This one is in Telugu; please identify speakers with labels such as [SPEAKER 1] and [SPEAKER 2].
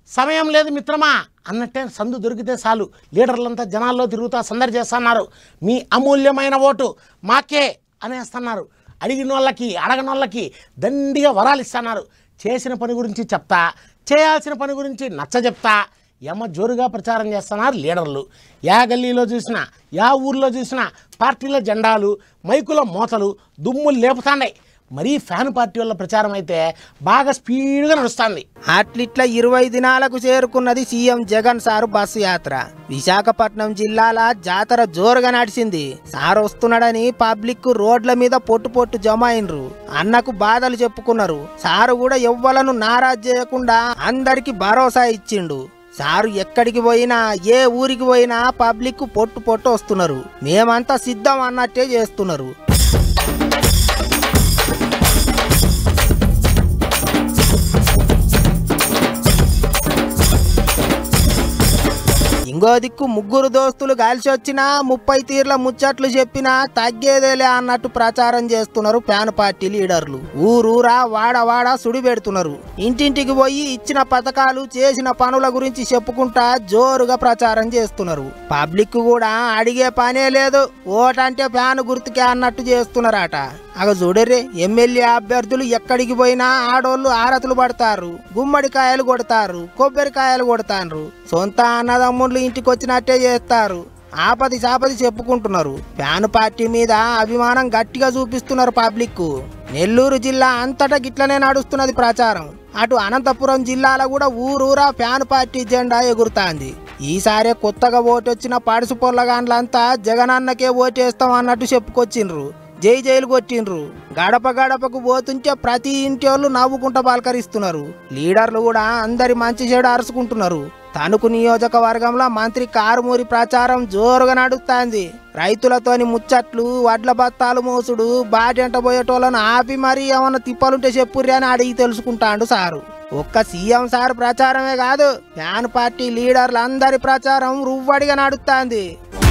[SPEAKER 1] సమయం లేదు మిత్రమా అన్నట్టే సందు దొరికితే చాలు లీడర్లంతా జనాల్లో తిరుగుతా సందడి చేస్తున్నారు. మీ అమూల్యమైన ఓటు మాకే అనేస్తున్నారు. అడిగిన వాళ్ళకి అడగని వాళ్ళకి దండిగా వరాలు ఇస్తున్నారు. చేసిన పని గురించి చెప్తా, చేయాల్సిన పని గురించి నచ్చ చెప్తా యమ జోరుగా ప్రచారం చేస్తున్నారు లీడర్లు. యా గల్లీలో చూసినా, యా ఊర్లో చూసినా పార్టీల జెండాలు, మైకుల మోతలు దుమ్ములు లేపుతాండాయి. మరీ ఫ్యాన్ పార్టీ వల్ల ప్రచారం అయితే బాగా స్పీడ్గా నడుస్తుంది.
[SPEAKER 2] అట్లిట్లా 20 దినాలకు చేరుకున్నది సీఎం జగన్ సారు బస్సు యాత్ర. విశాఖపట్నం జిల్లాల జాతర జోరుగా నడిచింది. సార్ వస్తున్నాడని పబ్లిక్ రోడ్ల మీద పొట్టు జమ అయినరు. అన్నకు బాధలు చెప్పుకున్నారు. సారు కూడా ఎవ్వలను నారాజ్ చేయకుండా అందరికి భరోసా ఇచ్చిండు. సారు ఎక్కడికి పోయినా, ఏ ఊరికి పోయినా పబ్లిక్ పొట్టు వస్తున్నారు. మేమంతా సిద్ధం అన్నట్టే చేస్తున్నారు. ఇంకో దిక్కు ముగ్గురు దోస్తులు కలిసి వచ్చినా 30 తీర్ల ముచ్చట్లు చెప్పినా తగ్గేదేలే అన్నట్టు ప్రచారం చేస్తున్నారు ఫ్యాన్ పార్టీ లీడర్లు. ఊరూరా వాడ సుడి పెడుతున్నారు. ఇంటింటికి పోయి ఇచ్చిన పథకాలు, చేసిన పనుల గురించి చెప్పుకుంటా జోరుగా ప్రచారం చేస్తున్నారు. పబ్లిక్ కూడా అడిగే పనే లేదు, ఓటంటే ఫ్యాన్ గుర్తుకే అన్నట్టు చేస్తున్నారట. అగ చూడరే, ఎమ్మెల్యే అభ్యర్థులు ఎక్కడికి పోయినా ఆడోళ్ళు ఆరతులు పడతారు, గుమ్మడికాయలు కొడతారు, కొబ్బరికాయలు కొడతారు, సొంత అన్నదమ్ముళ్ళు ఇంటికి వచ్చినట్టే చేస్తారు. ఆపది చాపది చెప్పుకుంటున్నారు. ఫ్యాన్ పార్టీ మీద అభిమానం గట్టిగా చూపిస్తున్నారు పబ్లిక్. నెల్లూరు జిల్లా అంతటా గిట్లనే నడుస్తున్నది ప్రచారం. అటు అనంతపురం జిల్లాలో కూడా ఊరూరా ఫ్యాన్ పార్టీ జెండా ఎగురుతాంది. ఈసారి కొత్తగా ఓటొచ్చిన పడుసు పొల్లగాండ్లంతా జగనన్నకే ఓటేస్తాం అన్నట్టు చెప్పుకొచ్చిండ్రు. జైలు కొట్టిండ్రు. గడపకు పోతుంటే ప్రతి ఇంటి వాళ్ళు నవ్వుకుంటా పలకరిస్తున్నారు. లీడర్లు కూడా అందరి మంచి చెడు అరుచుకుంటున్నారు. తణుకు నియోజకవర్గంలో మంత్రి కారుమూరి ప్రచారం జోరుగా నడుస్తుంది. రైతులతోని ముచ్చట్లు, వడ్ల బత్తాలు మోసుడు, బాటెంట పోయేటోళ్ళను ఆపి మరీ ఏమన్నా తిప్పలుంటే చెప్పుర్రి అని అడిగి తెలుసుకుంటాడు సారు. ఒక్క సీఎం సార్ ప్రచారమే కాదు, ఫ్యాన్ పార్టీ లీడర్లు అందరి ప్రచారం రువ్వడిగా నడుస్తుంది.